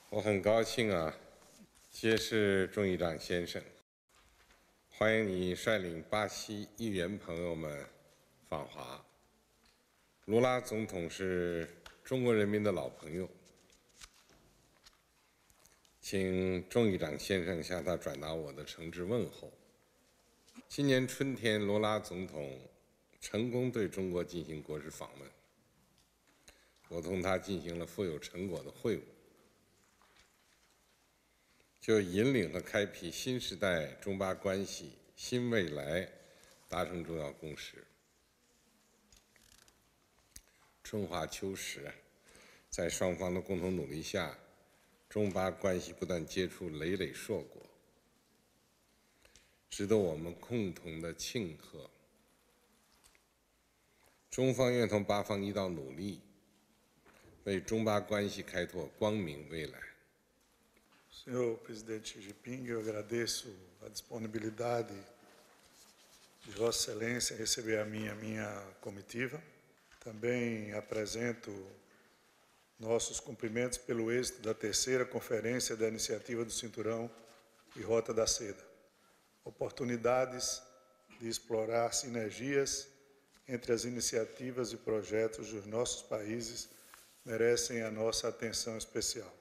我很高兴揭示众议长先生，欢迎你率领巴西议员朋友们访华。卢拉总统是中国人民的老朋友，请众议长先生向他转达我的诚挚问候。今年春天，卢拉总统成功对中国进行国事访问，我同他进行了富有成果的会晤。就引领和开辟新时代中巴关系新未来达成重要共识。春华秋实，在双方的共同努力下，中巴关系不断结出累累硕果，值得我们共同的庆贺。中方愿同巴方一道努力，为中巴关系开拓光明未来。 Senhor Presidente Xi Jinping, eu agradeço a disponibilidade de Vossa Excelência em receber a minha comitiva. Também apresento nossos cumprimentos pelo êxito da terceira Conferência da Iniciativa do Cinturão e Rota da Seda. Oportunidades de explorar sinergias entre as iniciativas e projetos dos nossos países merecem a nossa atenção especial.